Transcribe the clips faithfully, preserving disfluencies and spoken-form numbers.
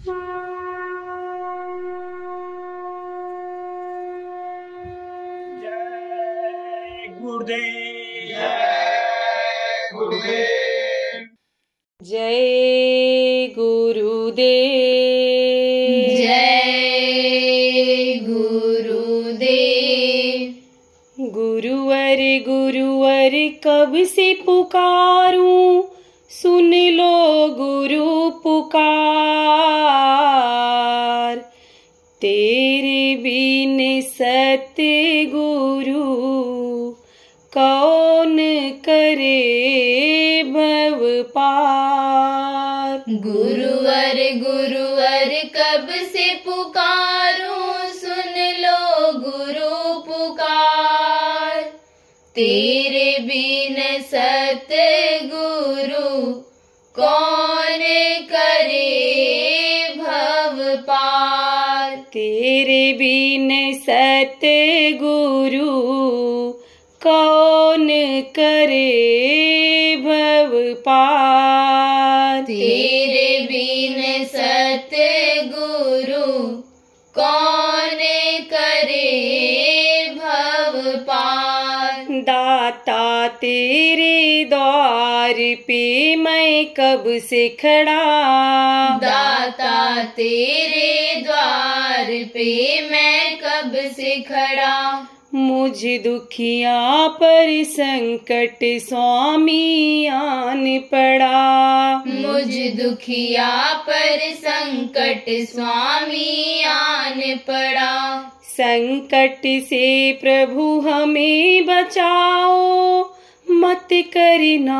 जय गुरुदेव, जय गुरुदेव, जय गुरुदेव, जय गुरुदेव। गुरुवर गुरुवर कब से पुकारूं, सुन लो गुरु पुकार। तेरे बिन सतगुरु कौन करे भव पार। गुरुवर गुरुवर कब से पुकारूं, सुन लो गुरु पुकार। तेरे बिन सतगुरु कौन करे भव पार। तेरे बिन सतगुरु कौन करे भव पार। तेरे बिन सतगुरु कौन करे भव पार। दाता तेरे द्वार पे मैं कब से खड़ा, दाता तेरे द्वार पे मैं कब से खड़ा। मुझ दुखिया पर संकट स्वामी आन पड़ा। मुझ दुखिया पर संकट स्वामी आन पड़ा। संकट से प्रभु हमें बचाओ, मत करना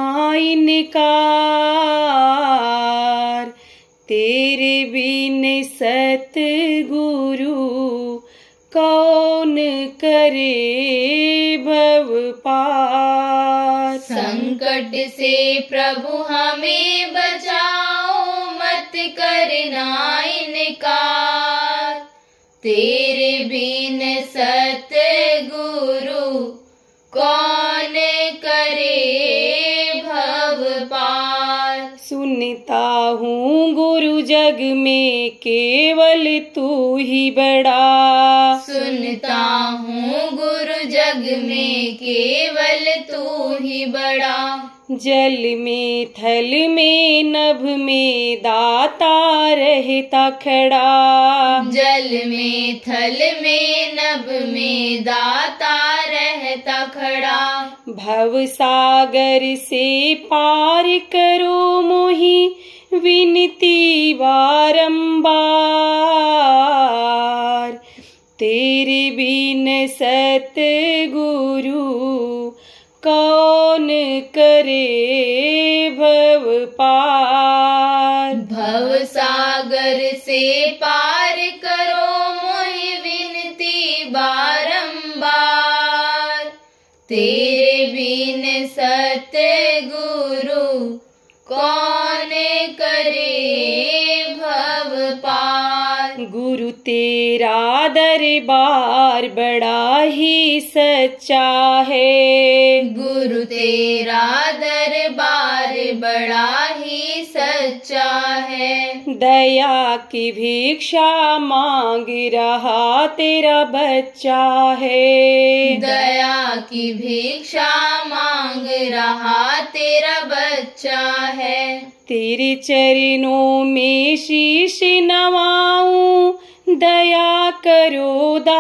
इनकार। तेरे बिन सतगुरु कौन करे भव पार। संकट से प्रभु हमें बचाओ, मत करना इनकार। तेरे बिन सतगुरु कौन करे भव पार। सुनता हूँ गुरु जग में केवल तू ही बड़ा। सुनता हूँ गुरु जग में केवल तू ही बड़ा। जल में थल में नभ में दाता रहता खड़ा। जल में थल में नभ में दाता रहता खड़ा। भव सागर से पार करो मोहि विनती बारंबार। तेरे बिन सतगुरु कौन करे भव पार। भव सागर से पार करो मोहि विनती बारंबार। तेरे बिन सतगुरु कौन करे भव पार। गुरु तेरा दरबार बड़ा ही सच्चा है। गुरु तेरा दरबार बड़ा ही सच्चा है। दया की भिक्षा मांग रहा तेरा बच्चा है। दया की भिक्षा मांग रहा तेरा बच्चा है। तेरे चरणों में शीश नवाऊं, दया करो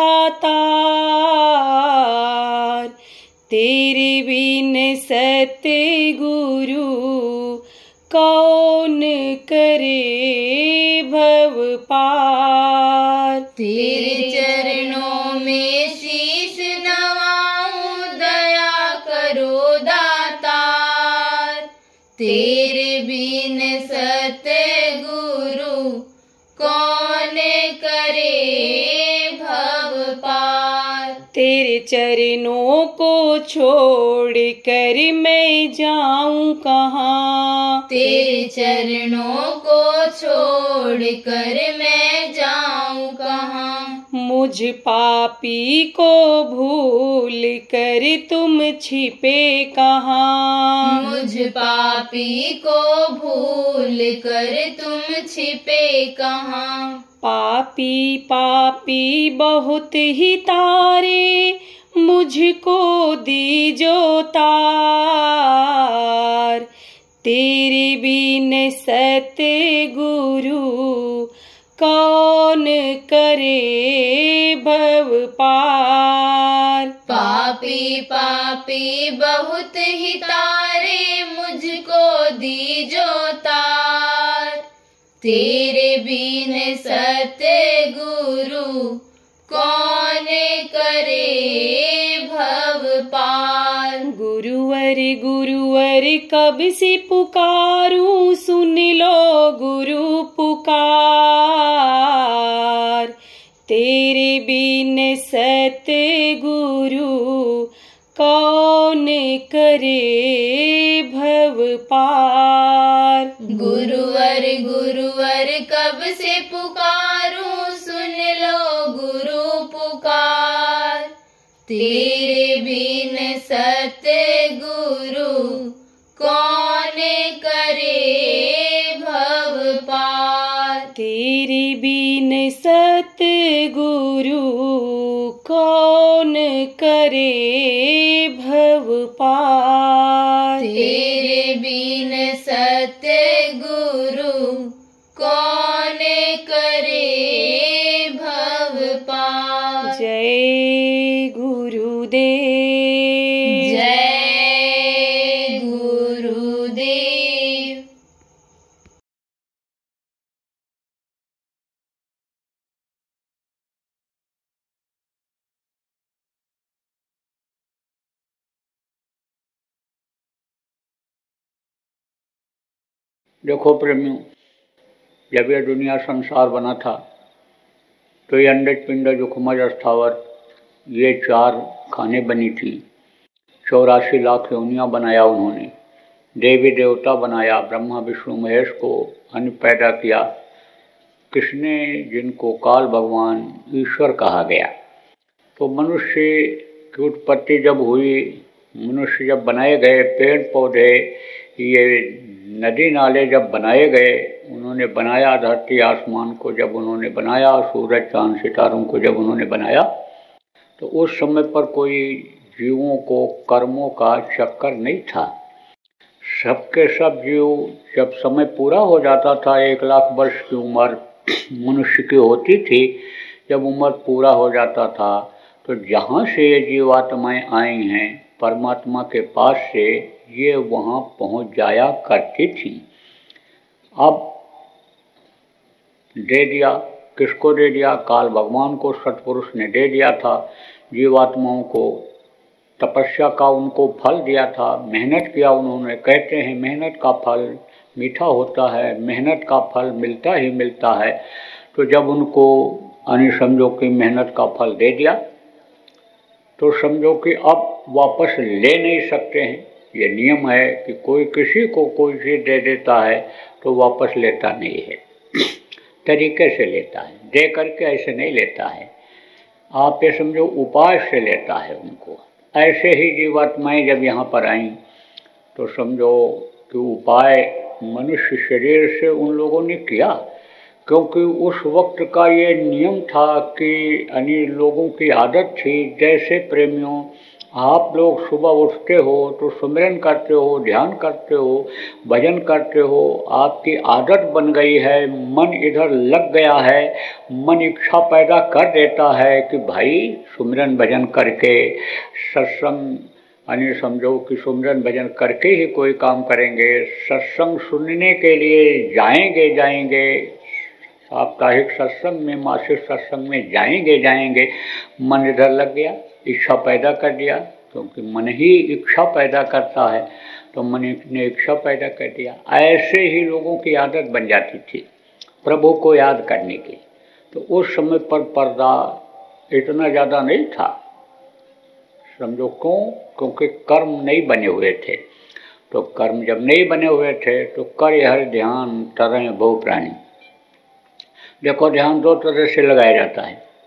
दातार। तेरे बिन सतगुरु कौन करे भव पार। तेरे चरणों में शीश नवाऊं, दया करो दातार। तेरे बिन सतगुरु कौन करे भव पार। तेरे चरणों को छोड़ कर मैं जाऊं कहाँ। तेरे चरणों को छोड़ कर मैं जाऊं कहाँ। मुझ पापी को भूल कर तुम छिपे कहाँ। मुझ पापी को भूल कर तुम छिपे कहाँ। पापी पापी बहुत ही तारे मुझको दीजो तार। तेरे बिन सतगुरु कौन करे भव पार। पापी पापी बहुत ही तारे मुझको दीजो तार। तेरे बिन सतगुरु कौन करे भव पार। गुरुवर गुरुवर कब से पुकारूं सुन लो गुरु पुकार। तेरे बिन सतगुरु कौन करे भव पार। गुरुवर गुरुवर कब से पुकारूं सुन लो गुरु पुकार। तेरे बिन सतगुरु कौन करे भव पार। तेरे बिन सतगुरु कौन करे भव पार। तेरे बिन सतगुरु कौन करे भव पार। जय गुरुदेव। जय गुरुदेव। देखो प्रेमियों, जब यह दुनिया संसार बना था तो ये अंडज पिंडज उखमज स्थावर ये चार खाने बनी थी। चौरासी लाख योनियाँ बनाया उन्होंने, देवी देवता बनाया, ब्रह्मा विष्णु महेश को अन्न पैदा किया। किसने जिनको काल भगवान ईश्वर कहा गया। तो मनुष्य की उत्पत्ति जब हुई, मनुष्य जब बनाए गए, पेड़ पौधे ये नदी नाले जब बनाए गए, उन्होंने बनाया धरती आसमान को, जब उन्होंने बनाया सूरज चांद सितारों को जब उन्होंने बनाया, तो उस समय पर कोई जीवों को कर्मों का चक्कर नहीं था। सबके सब जीव जब समय पूरा हो जाता था, एक लाख वर्ष की उम्र मनुष्य की होती थी, जब उम्र पूरा हो जाता था तो जहाँ से ये जीवात्माएं आई हैं परमात्मा के पास से, ये वहाँ पहुँच जाया करती थी। अब दे दिया, किसको दे दिया? काल भगवान को सतपुरुष ने दे दिया था। जीवात्माओं को तपस्या का उनको फल दिया था, मेहनत किया उन्होंने। कहते हैं मेहनत का फल मीठा होता है, मेहनत का फल मिलता ही मिलता है। तो जब उनको यानी समझो कि मेहनत का फल दे दिया, तो समझो कि अब वापस ले नहीं सकते हैं। ये नियम है कि कोई किसी को कोई चीज़ दे देता है तो वापस लेता नहीं है, तरीके से लेता है, दे करके ऐसे नहीं लेता है। आप ये समझो उपाय से लेता है उनको। ऐसे ही जीवात्माएं जब यहाँ पर आईं तो समझो कि उपाय मनुष्य शरीर से उन लोगों ने किया, क्योंकि उस वक्त का ये नियम था कि यानी लोगों की आदत थी। जैसे प्रेमियों, आप लोग सुबह उठते हो तो सुमिरन करते हो, ध्यान करते हो, भजन करते हो, आपकी आदत बन गई है, मन इधर लग गया है, मन इच्छा पैदा कर देता है कि भाई सुमिरन भजन करके सत्संग यानी समझो कि सुमिरन भजन करके ही कोई काम करेंगे, सत्संग सुनने के लिए जाएंगे जाएंगे साप्ताहिक सत्संग में, मासिक सत्संग में जाएंगे जाएंगे मन इधर लग गया, इच्छा पैदा कर दिया, क्योंकि मन ही इच्छा पैदा करता है, तो मन ने इच्छा पैदा कर दिया। ऐसे ही लोगों की आदत बन जाती थी प्रभु को याद करने की। तो उस समय पर पर्दा इतना ज़्यादा नहीं था, समझो क्यों? क्योंकि कर्म नहीं बने हुए थे। तो कर्म जब नहीं बने हुए थे तो कर हर ध्यान तरह बहु प्राणी। देखो ध्यान दो तरह से लगाया जाता है।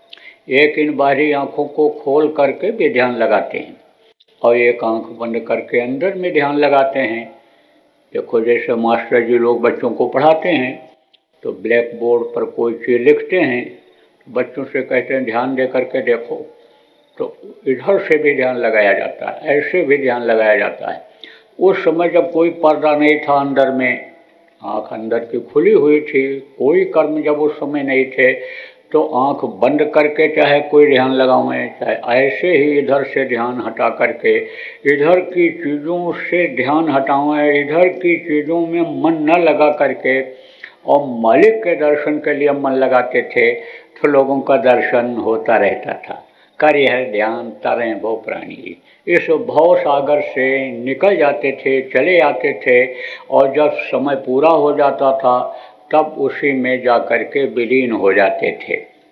एक इन बाहरी आँखों को खोल करके भी ध्यान लगाते हैं और एक आँख बंद करके अंदर में ध्यान लगाते हैं। देखो जैसे मास्टर जी लोग बच्चों को पढ़ाते हैं तो ब्लैक बोर्ड पर कोई चीज़ लिखते हैं, बच्चों से कहते हैं ध्यान दे करके देखो, तो इधर से भी ध्यान लगाया जाता है, ऐसे भी ध्यान लगाया जाता है। उस समय जब कोई पर्दा नहीं था अंदर में, आँख अंदर की खुली हुई थी, कोई कर्म जब उस समय नहीं थे, तो आँख बंद करके चाहे कोई ध्यान लगावें, चाहे ऐसे ही इधर से ध्यान हटा करके इधर की चीज़ों से ध्यान हटावें, इधर की चीज़ों में मन न लगा करके और मालिक के दर्शन के लिए मन लगाते थे तो लोगों का दर्शन होता रहता था। कार्य है ध्यान तरें भव प्राणी, इस भव सागर से निकल जाते थे, चले आते थे और जब समय पूरा हो जाता था तब उसी में जा कर के विलीन हो जाते थे।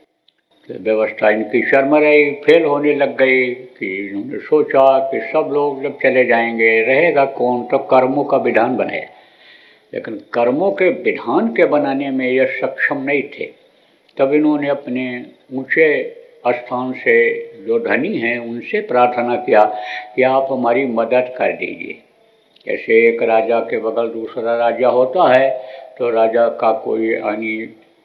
तो व्यवस्था इनकी शर्म रही, फेल होने लग गई कि इन्होंने सोचा कि सब लोग जब चले जाएंगे रहेगा कौन, तो कर्मों का विधान बनाया। लेकिन कर्मों के विधान के बनाने में ये सक्षम नहीं थे। तब इन्होंने अपने ऊंचे स्थान से जो धनी हैं उनसे प्रार्थना किया कि आप हमारी मदद कर दीजिए। जैसे एक राजा के बगल दूसरा राजा होता है तो राजा का कोई यानी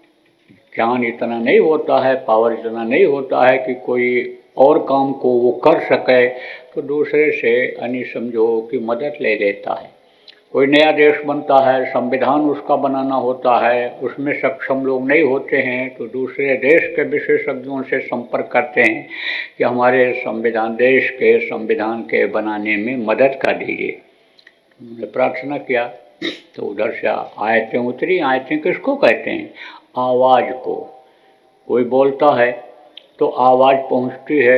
ज्ञान इतना नहीं होता है, पावर इतना नहीं होता है कि कोई और काम को वो कर सके, तो दूसरे से यानी समझो कि मदद ले लेता है। कोई नया देश बनता है, संविधान उसका बनाना होता है, उसमें सक्षम लोग नहीं होते हैं तो दूसरे देश के विशेषज्ञों से संपर्क करते हैं कि हमारे संविधान देश के संविधान के बनाने में मदद कर दीजिए। उन्होंने प्रार्थना किया तो उधर से आयतें उतरी। आयतें किसको कहते हैं? आवाज़ को। कोई बोलता है तो आवाज़ पहुंचती है,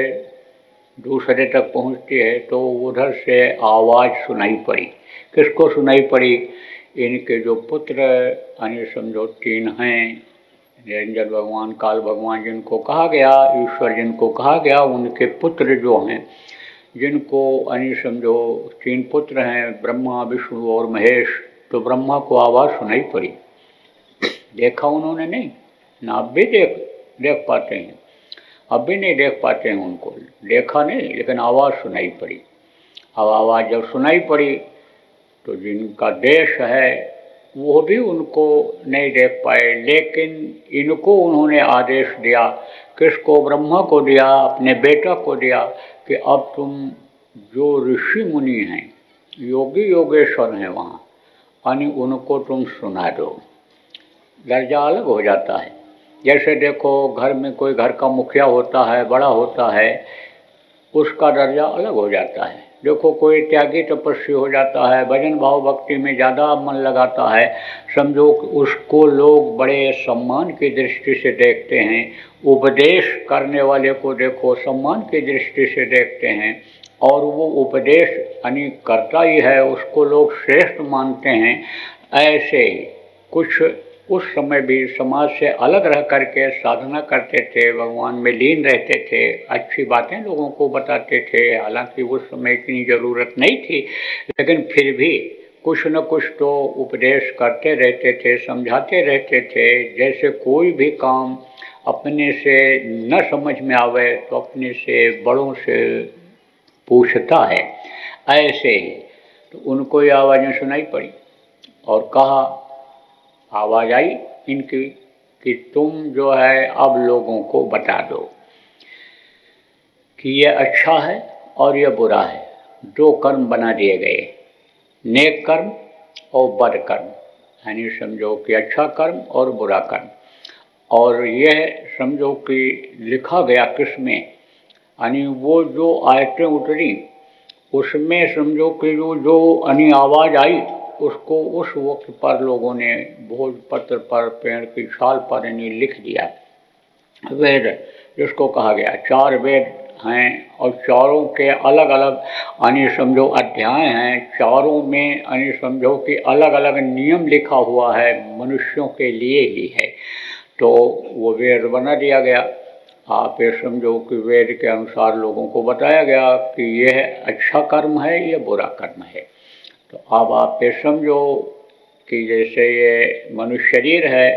दूसरे तक पहुंचती है, तो उधर से आवाज़ सुनाई पड़ी। किसको सुनाई पड़ी? इनके जो पुत्र यानी समझो तीन हैं, निरंजन भगवान, काल भगवान जिनको कहा गया, ईश्वर जिनको कहा गया, उनके पुत्र जो हैं, जिनको यानी समझो तीन पुत्र हैं, ब्रह्मा, विष्णु और महेश। तो ब्रह्मा को आवाज़ सुनाई पड़ी। देखा उन्होंने नहीं ना, अब भी देख देख पाते हैं, अब भी नहीं देख पाते हैं उनको, देखा नहीं लेकिन आवाज़ सुनाई पड़ी। अब आवाज़ जब सुनाई पड़ी तो जिनका देश है वो भी उनको नहीं देख पाए, लेकिन इनको उन्होंने आदेश दिया। किसको? ब्रह्मा को दिया, अपने बेटा को दिया कि अब तुम जो ऋषि मुनि हैं, योगी योगेश्वर हैं वहाँ, यानी उनको तुम सुना दो। दर्जा अलग हो जाता है। जैसे देखो घर में कोई घर का मुखिया होता है, बड़ा होता है, उसका दर्जा अलग हो जाता है। देखो कोई त्यागी तपस्वी हो जाता है, भजन भाव भक्ति में ज़्यादा मन लगाता है, समझो उसको लोग बड़े सम्मान की दृष्टि से देखते हैं। उपदेश करने वाले को देखो सम्मान की दृष्टि से देखते हैं, और वो उपदेश यानी करता ही है, उसको लोग श्रेष्ठ मानते हैं। ऐसे ही कुछ उस समय भी समाज से अलग रह करके साधना करते थे, भगवान में लीन रहते थे, अच्छी बातें लोगों को बताते थे। हालांकि उस समय इतनी ज़रूरत नहीं थी, लेकिन फिर भी कुछ न कुछ तो उपदेश करते रहते थे, समझाते रहते थे। जैसे कोई भी काम अपने से न समझ में आवे तो अपने से बड़ों से पूछता है, ऐसे ही तो उनको ये आवाज़ें सुनाई पड़ी और कहा, आवाज़ आई इनकी कि तुम जो है अब लोगों को बता दो कि ये अच्छा है और ये बुरा है। दो कर्म बना दिए गए, नेक कर्म और बद कर्म, यानी समझो कि अच्छा कर्म और बुरा कर्म। और यह समझो कि लिखा गया किसमें, यानी वो जो आयतें उतरी उसमें समझो कि जो जो यानी आवाज़ आई उसको उस वक्त पर लोगों ने भोजपत्र पर, पेड़ की छाल पर यानी लिख दिया। वेद जिसको कहा गया, चार वेद हैं और चारों के अलग अलग यानी समझो अध्याय हैं। चारों में यानी समझो कि अलग अलग नियम लिखा हुआ है, मनुष्यों के लिए ही है। तो वो वेद बना दिया गया। आप ये समझो कि वेद के अनुसार लोगों को बताया गया कि यह अच्छा कर्म है, यह बुरा कर्म है। तो अब आप ये समझो कि जैसे ये मनुष्य शरीर है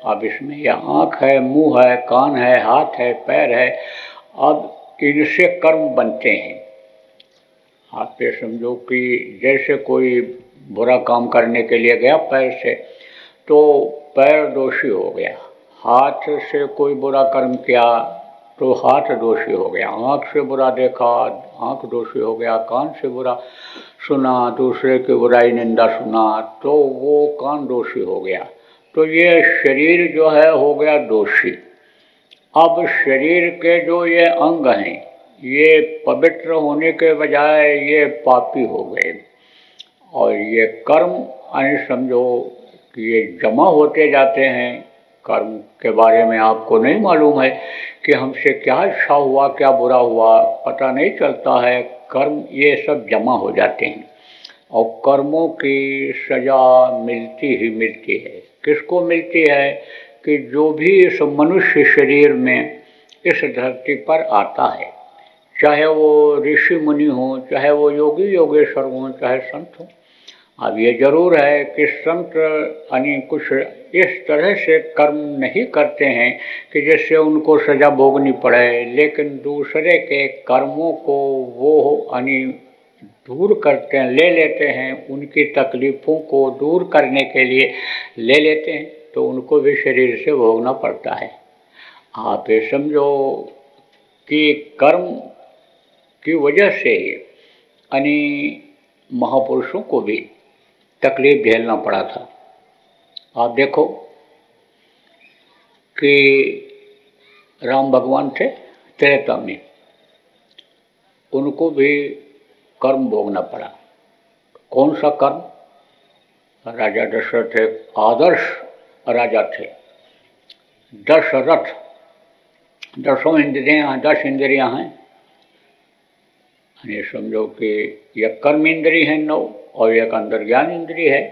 अब इसमें यह आँख है, मुंह है, कान है, हाथ है, पैर है, अब इनसे कर्म बनते हैं। आप ये समझो कि जैसे कोई बुरा काम करने के लिए गया पैर से, तो पैर दोषी हो गया। हाथ से कोई बुरा कर्म किया तो हाथ दोषी हो गया। आँख से बुरा देखा, आँख दोषी हो गया। कान से बुरा सुना, दूसरे की बुराई निंदा सुना, तो वो कान दोषी हो गया। तो ये शरीर जो है हो गया दोषी। अब शरीर के जो ये अंग हैं, ये पवित्र होने के बजाय ये पापी हो गए। और ये कर्म यानी समझो कि ये जमा होते जाते हैं। कर्म के बारे में आपको नहीं मालूम है कि हमसे क्या अच्छा हुआ, क्या बुरा हुआ, पता नहीं चलता है। कर्म ये सब जमा हो जाते हैं और कर्मों की सजा मिलती ही मिलती है। किसको मिलती है? कि जो भी इस मनुष्य शरीर में इस धरती पर आता है, चाहे वो ऋषि मुनि हों, चाहे वो योगी योगेश्वर हों, चाहे संत हों। अब ये जरूर है कि संत यानी कुछ इस तरह से कर्म नहीं करते हैं कि जिससे उनको सजा भोगनी पड़े, लेकिन दूसरे के कर्मों को वो यानी दूर करते हैं, ले लेते हैं। उनकी तकलीफ़ों को दूर करने के लिए ले लेते हैं, तो उनको भी शरीर से भोगना पड़ता है। आप ये समझो कि कर्म की वजह से यानी महापुरुषों को भी तकलीफ झेलना पड़ा था। आप देखो कि राम भगवान थे त्रेता में, उनको भी कर्म भोगना पड़ा। कौन सा कर्म? राजा दशरथ एक आदर्श राजा थे। दशरथ, दसों इंद्रियां, दस इंद्रियां हैं। ये समझो कि यह कर्म इंद्री है नौ, और एक अंदर ज्ञान इंद्री है।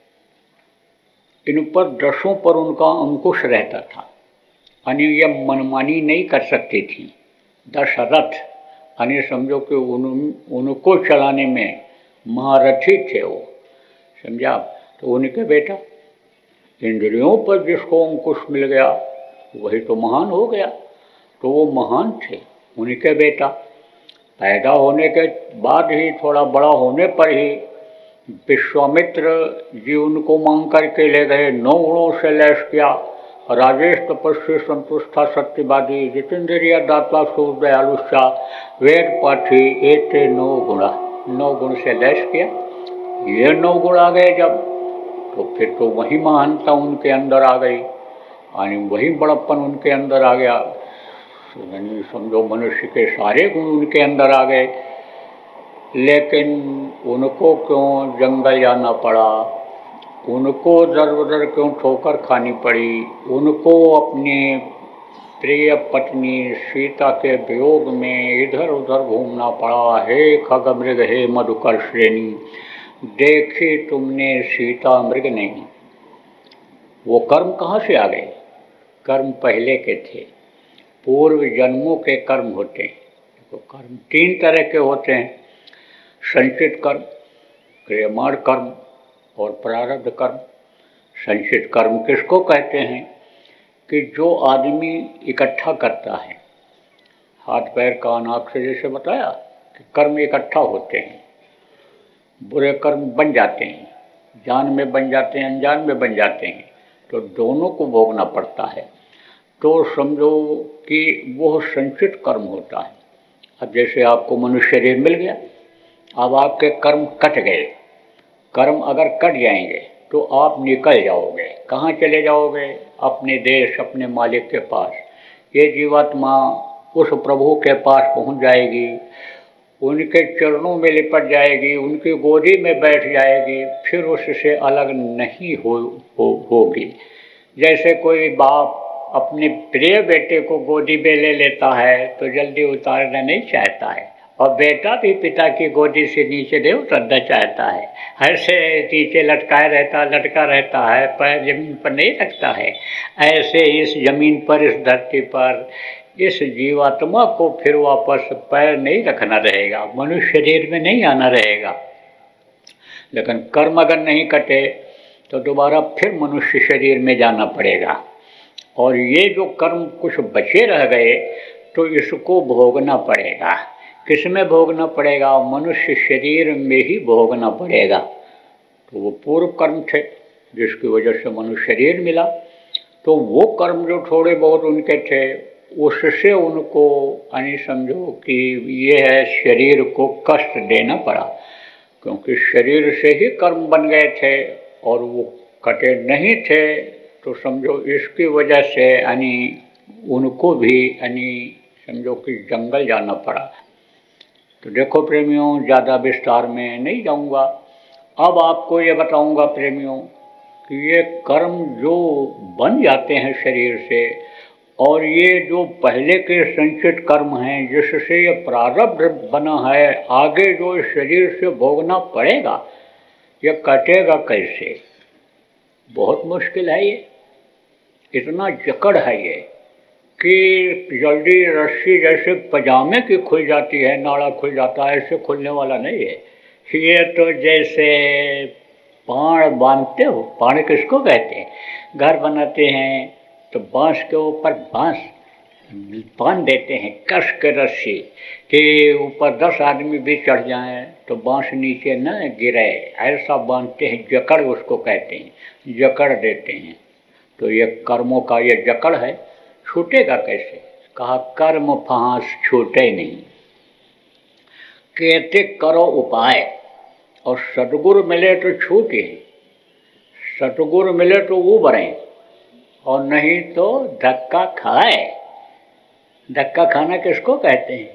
इन पर दसों पर उनका अंकुश रहता था, यानी ये मनमानी नहीं कर सकती थी। दशरथ यानी समझो कि उन उनको चलाने में महारथी थे वो, समझा। तो उनके बेटा, इंद्रियों पर जिसको अंकुश मिल गया वही तो महान हो गया। तो वो महान थे, उनके बेटा। पैदा होने के बाद ही, थोड़ा बड़ा होने पर ही विश्वामित्र जी उनको मांग करके ले गए। नौ गुणों से लैस किया। राजेश तपस्वी संतुष्टा सत्यवादी जितेंद्रिया दाता सूर दयालुषा वेद पाठी एते नौ गुणा, नौ गुण से लैस किया। ये नौ गुण आ गए जब, तो फिर तो वही महानता उनके अंदर आ गई, यानी वही बड़प्पन उनके अंदर आ गया। समझो मनुष्य के सारे गुण उनके अंदर आ गए। लेकिन उनको क्यों जंगल जाना पड़ा? उनको दर बदर क्यों ठोकर खानी पड़ी? उनको अपने प्रिय पत्नी सीता के वियोग में इधर उधर घूमना पड़ा। हे खगमृग, हे मधुकर श्रेणी, देखी तुमने सीता मृग नहीं। वो कर्म कहाँ से आ गए? कर्म पहले के थे, पूर्व जन्मों के कर्म होते हैं। तो कर्म तीन तरह के होते हैं, संचित कर्म, क्रियमाण कर्म और प्रारब्ध कर्म। संचित कर्म किसको कहते हैं? कि जो आदमी इकट्ठा करता है, हाथ पैर कान आँख से, जैसे बताया कि कर्म इकट्ठा होते हैं। बुरे कर्म बन जाते हैं, जान में बन जाते हैं, अनजान में बन जाते हैं, तो दोनों को भोगना पड़ता है। तो समझो कि वो संचित कर्म होता है। अब जैसे आपको मनुष्य शरीर मिल गया, अब आपके कर्म कट गए। कर्म अगर कट जाएंगे तो आप निकल जाओगे। कहाँ चले जाओगे? अपने देश, अपने मालिक के पास। ये जीवात्मा उस प्रभु के पास पहुँच जाएगी, उनके चरणों में लिपट जाएगी, उनकी गोदी में बैठ जाएगी, फिर उससे अलग नहीं हो, हो होगी। जैसे कोई बाप अपने प्रिय बेटे को गोदी में ले लेता है तो जल्दी उतारना नहीं चाहता है, और बेटा भी पिता की गोदी से नीचे नहीं उतरना चाहता है। ऐसे नीचे लटकाए रहता लटका रहता है, पैर जमीन पर नहीं रखता है। ऐसे इस जमीन पर, इस धरती पर इस जीवात्मा को फिर वापस पैर नहीं रखना रहेगा, मनुष्य शरीर में नहीं आना रहेगा। लेकिन कर्म अगर नहीं कटे तो दोबारा फिर मनुष्य शरीर में जाना पड़ेगा। और ये जो कर्म कुछ बचे रह गए तो इसको भोगना पड़ेगा। किस में भोगना पड़ेगा? मनुष्य शरीर में ही भोगना पड़ेगा। तो वो पूर्व कर्म थे जिसकी वजह से मनुष्य शरीर मिला, तो वो कर्म जो थोड़े बहुत उनके थे उससे उनको यानी समझो कि ये है शरीर को कष्ट देना पड़ा, क्योंकि शरीर से ही कर्म बन गए थे और वो कटे नहीं थे, तो समझो इसकी वजह से यानी उनको भी यानी समझो कि जंगल जाना पड़ा। तो देखो प्रेमियों, ज़्यादा विस्तार में नहीं जाऊंगा, अब आपको ये बताऊंगा प्रेमियों कि ये कर्म जो बन जाते हैं शरीर से, और ये जो पहले के संचित कर्म हैं जिससे ये प्रारब्ध बना है, आगे जो इस शरीर से भोगना पड़ेगा, ये कटेगा कैसे? बहुत मुश्किल है ये, इतना जकड़ है ये कि जल्दी रस्सी जैसे पजामे की खुल जाती है, नाड़ा खुल जाता है, ऐसे खुलने वाला नहीं है ये। तो जैसे पाड़ बांधते हो, पाड़ किसको कहते हैं? घर बनाते हैं तो बांस के ऊपर बांस बांध देते हैं कस के रस्सी कि ऊपर दस आदमी भी चढ़ जाएं तो बांस नीचे न गिरे, ऐसा बांधते हैं, जकड़ उसको कहते हैं, जकड़ देते हैं। तो ये कर्मों का ये जकड़ है, छूटेगा कैसे? कहा कर्म फांस छूटे नहीं, कहते करो उपाय, और सतगुरु मिले तो छूटे, सतगुरु मिले तो उबरें, और नहीं तो धक्का खाए। धक्का खाना किसको कहते हैं?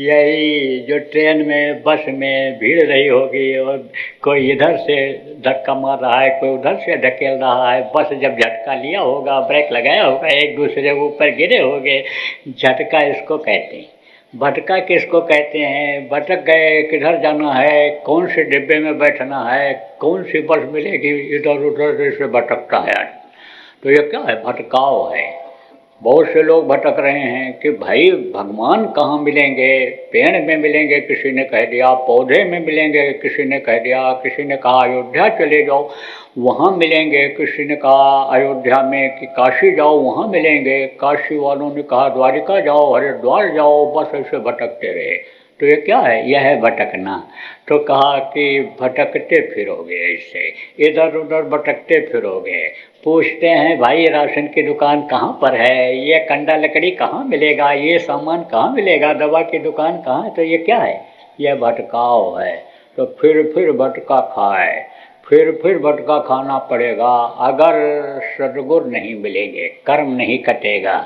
यही जो ट्रेन में बस में भीड़ रही होगी और कोई इधर से धक्का मार रहा है, कोई उधर से धकेल रहा है, बस जब झटका लिया होगा, ब्रेक लगाया होगा, एक दूसरे के ऊपर गिरे होंगे, झटका इसको कहते हैं। भटका किसको कहते हैं? भटक गए, किधर जाना है, कौन से डिब्बे में बैठना है, कौन सी बस मिलेगी, इधर उधर से भटकता है। तो ये क्या है? भटकाव है। बहुत से लोग भटक रहे हैं कि भाई भगवान कहाँ मिलेंगे? पेड़ में मिलेंगे, किसी ने कह दिया, पौधे में मिलेंगे, किसी ने कह दिया, किसी ने कहा अयोध्या चले जाओ वहाँ मिलेंगे, किसी ने कहा अयोध्या में कि काशी जाओ वहाँ मिलेंगे, काशी वालों ने कहा द्वारिका जाओ, हरिद्वार जाओ, बस ऐसे भटकते रहे। तो ये क्या है? यह है भटकना। तो कहा कि भटकते फिरोगे, ऐसे इधर उधर भटकते फिरोगे, पूछते हैं भाई राशन की दुकान कहाँ पर है, ये कंडा लकड़ी कहाँ मिलेगा, ये सामान कहाँ मिलेगा, दवा की दुकान कहाँ है? तो ये क्या है? यह भटकाव है। तो फिर फिर भटका खाए, फिर फिर भटका खाना पड़ेगा अगर सद्गुरु नहीं मिलेंगे, कर्म नहीं कटेगा।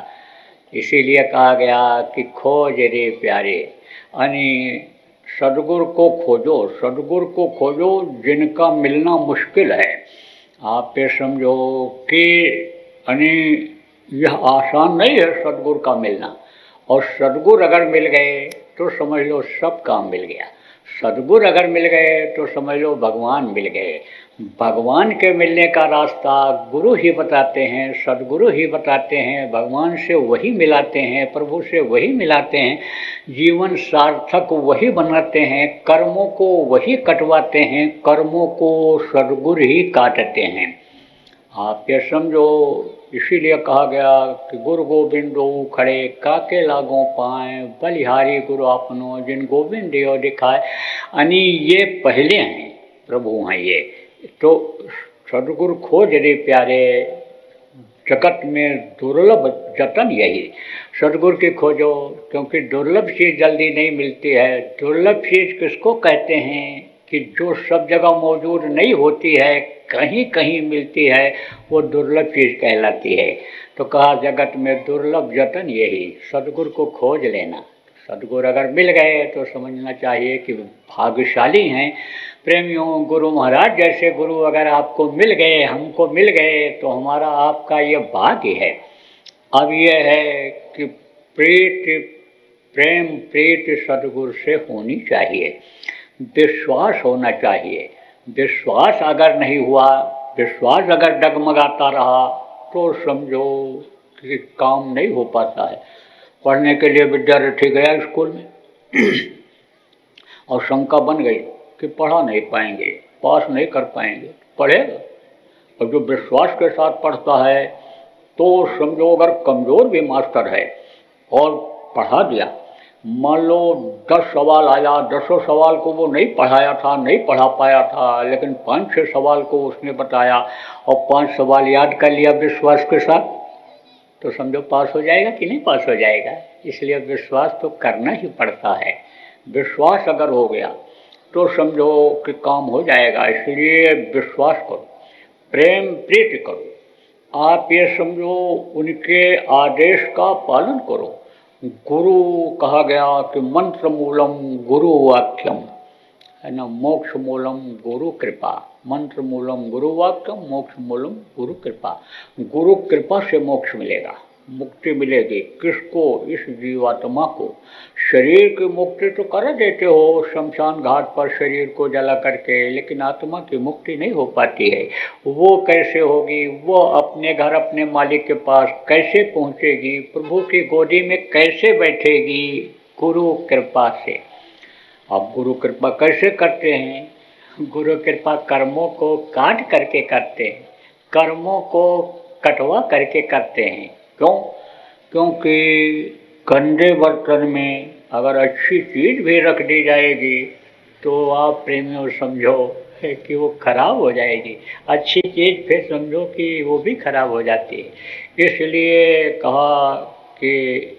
इसीलिए कहा गया कि खोज रे प्यारे, यानी सद्गुरु को खोजो, सद्गुरु को खोजो जिनका मिलना मुश्किल है। आप ये समझो कि यानी यह आसान नहीं है सद्गुरु का मिलना, और सद्गुरु अगर मिल गए तो समझ लो सब काम मिल गया। सद्गुरु अगर मिल गए तो समझ लो भगवान मिल गए। भगवान के मिलने का रास्ता गुरु ही बताते हैं, सद्गुरु ही बताते हैं, भगवान से वही मिलाते हैं, प्रभु से वही मिलाते हैं, जीवन सार्थक वही बनाते हैं, कर्मों को वही कटवाते हैं, कर्मों को सद्गुरु ही काटते हैं। आप ये समझो, इसीलिए कहा गया कि गुरु गोविंदो खड़े काके लागों पाए, बलिहारी गुरु आपनो जिन गोविंद देव दिखाए। यानी ये पहले हैं, प्रभु हैं ये। तो सद्गुरु खोज रे प्यारे, जगत में दुर्लभ जतन यही, सद्गुरु की खोजो, क्योंकि दुर्लभ चीज़ जल्दी नहीं मिलती है। दुर्लभ चीज़ किसको कहते हैं? कि जो सब जगह मौजूद नहीं होती है, कहीं कहीं मिलती है, वो दुर्लभ चीज़ कहलाती है। तो कहा जगत में दुर्लभ जतन यही, सद्गुरु को खोज लेना। सद्गुरु अगर मिल गए तो समझना चाहिए कि भाग्यशाली हैं प्रेमियों। गुरु महाराज जैसे गुरु अगर आपको मिल गए, हमको मिल गए, तो हमारा आपका ये भाग्य है। अब ये है कि प्रीति प्रेम प्रीति सद्गुरु से होनी चाहिए, विश्वास होना चाहिए। विश्वास अगर नहीं हुआ, विश्वास अगर डगमगाता रहा तो समझो कि काम नहीं हो पाता है। पढ़ने के लिए विद्यार्थी गया स्कूल में और शंका बन गई कि पढ़ा नहीं पाएंगे, पास नहीं कर पाएंगे, पढ़ेगा। और जो विश्वास के साथ पढ़ता है तो समझो अगर कमज़ोर भी मास्टर है और पढ़ा दिया, मान लो दस सवाल आया, दसों सवाल को वो नहीं पढ़ाया था, नहीं पढ़ा पाया था, लेकिन पाँच छः सवाल को उसने बताया और पांच सवाल याद कर लिया विश्वास के साथ, तो समझो पास हो जाएगा कि नहीं पास हो जाएगा। इसलिए विश्वास तो करना ही पड़ता है। विश्वास अगर हो गया तो समझो कि काम हो जाएगा। इसलिए विश्वास करो, प्रेम प्रीति करो, आप ये समझो उनके आदेश का पालन करो। गुरु कहा गया कि मंत्र मूलम गुरु वाक्यम, है ना, मोक्ष मूलम गुरु कृपा। मंत्र मूलम गुरु वाक्यम, मोक्ष मूलम गुरु कृपा। गुरु कृपा से मोक्ष मिलेगा, मुक्ति मिलेगी। किसको? इस जीवात्मा को। शरीर की मुक्ति तो कर देते हो शमशान घाट पर शरीर को जला करके, लेकिन आत्मा की मुक्ति नहीं हो पाती है। वो कैसे होगी? वो अपने घर अपने मालिक के पास कैसे पहुँचेगी? प्रभु की गोदी में कैसे बैठेगी? गुरु कृपा से। अब गुरु कृपा कैसे करते हैं? गुरु कृपा कर्मों को काट करके करते हैं, कर्मों को कटवा करके करते हैं। क्यों? क्योंकि गंदे बर्तन में अगर अच्छी चीज़ भी रख दी जाएगी तो आप प्रेमियों समझो कि वो खराब हो जाएगी। अच्छी चीज़ फिर समझो कि वो भी खराब हो जाती है। इसलिए कहा कि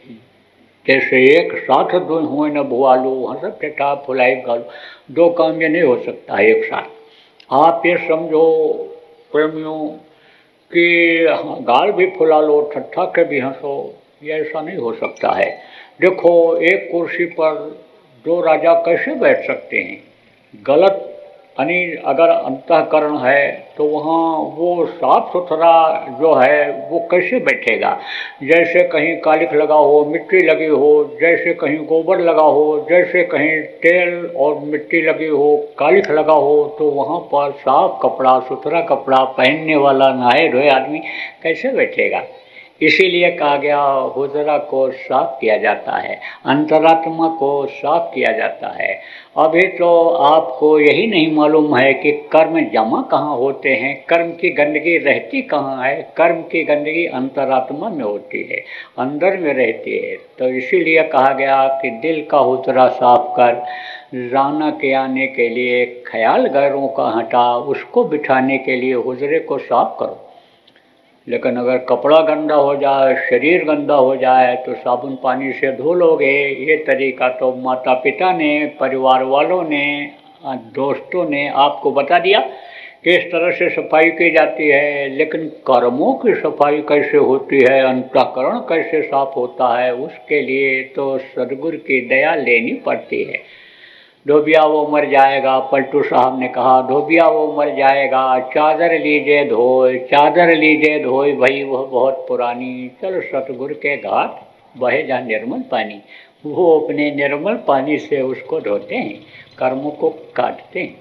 जैसे एक साथ दो हुए न भुआलू, हंसत टेटा फुलाई गालू, दो काम ये नहीं हो सकता है एक साथ। आप ये समझो प्रेमियों कि गाल भी फुला लो, ठट्ठा के भी हंसो, ये ऐसा नहीं हो सकता है। देखो एक कुर्सी पर दो राजा कैसे बैठ सकते हैं? गलत यानी अगर अंतःकरण है तो वहाँ वो साफ सुथरा जो है वो कैसे बैठेगा? जैसे कहीं कालिख लगा हो, मिट्टी लगी हो, जैसे कहीं गोबर लगा हो, जैसे कहीं तेल और मिट्टी लगी हो, कालिख लगा हो, तो वहाँ पर साफ कपड़ा सुथरा कपड़ा पहनने वाला नहाए धोए आदमी कैसे बैठेगा? इसीलिए कहा गया हुजरा को साफ किया जाता है, अंतरात्मा को साफ किया जाता है। अभी तो आपको यही नहीं मालूम है कि कर्म जमा कहाँ होते हैं, कर्म की गंदगी रहती कहाँ है। कर्म की गंदगी अंतरात्मा में होती है, अंदर में रहती है। तो इसीलिए कहा गया कि दिल का हुजरा साफ कर, राना के आने के लिए ख्याल गैरों का हटा, उसको बिठाने के लिए हुजरे को साफ करो। लेकिन अगर कपड़ा गंदा हो जाए, शरीर गंदा हो जाए तो साबुन पानी से धो लोगे। ये तरीका तो माता पिता ने, परिवार वालों ने, दोस्तों ने आपको बता दिया कि इस तरह से सफाई की जाती है। लेकिन कर्मों की सफाई कैसे होती है, अंतःकरण कैसे साफ होता है, उसके लिए तो सदगुरु की दया लेनी पड़ती है। धोबिया वो मर जाएगा, पलटू साहब ने कहा धोबिया वो मर जाएगा, चादर लीजिए धोए, चादर लीजिए धोए, भाई वह बहुत पुरानी, चलो सतगुरु के घाट बहे जा निर्मल पानी। वो अपने निर्मल पानी से उसको धोते हैं, कर्मों को काटते हैं।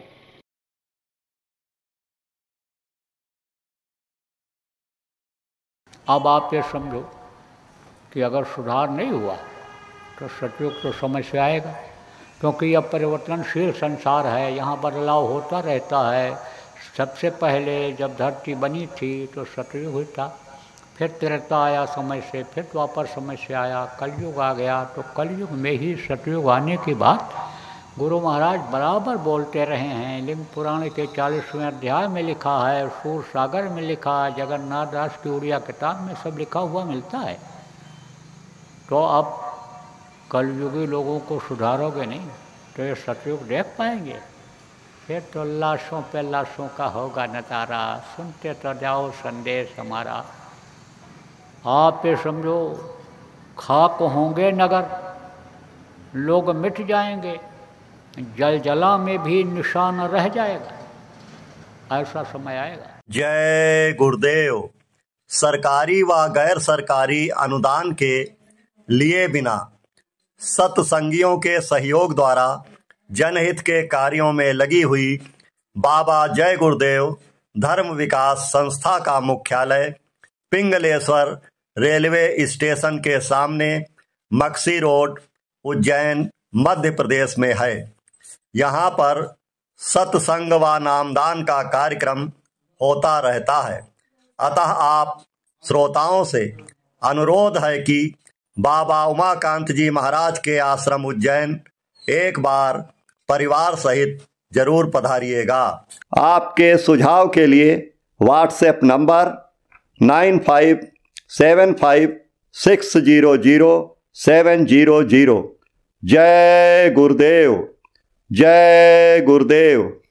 अब आप ये समझो कि अगर सुधार नहीं हुआ तो सतयुग तो समस्या आएगा, क्योंकि यह परिवर्तनशील संसार है, यहाँ बदलाव होता रहता है। सबसे पहले जब धरती बनी थी तो सतयुग हुई था, फिर त्रेता आया समय से, फिर द्वापर समय से आया, कलयुग आ गया। तो कलयुग में ही सतयुग आने की बात गुरु महाराज बराबर बोलते रहे हैं। लिंग पुराण के चालीसवें अध्याय में लिखा है, सूर सागर में लिखा है, जगन्नाथ दास की उड़िया किताब में सब लिखा हुआ मिलता है। तो अब कलयुगी लोगों को सुधारोगे नहीं तो ये सतयुग देख पाएंगे? फिर तो लाशों पे लाशों का होगा नजारा। सुनते तो जाओ संदेश हमारा। आप ये समझो खाक होंगे नगर, लोग मिट जाएंगे, जल जला में भी निशान रह जाएगा, ऐसा समय आएगा। जय गुरुदेव। सरकारी व गैर सरकारी अनुदान के लिए बिना सत्संगियों के सहयोग द्वारा जनहित के कार्यों में लगी हुई बाबा जय गुरुदेव धर्म विकास संस्था का मुख्यालय पिंगलेश्वर रेलवे स्टेशन के सामने मक्सी रोड, उज्जैन, मध्य प्रदेश में है। यहाँ पर सत्संग व नामदान का कार्यक्रम होता रहता है। अतः आप श्रोताओं से अनुरोध है कि बाबा उमाकांत जी महाराज के आश्रम उज्जैन एक बार परिवार सहित जरूर पधारिएगा। आपके सुझाव के लिए WhatsApp number nine five seven five six zero zero seven zero zero. जय गुरुदेव, जय गुरुदेव।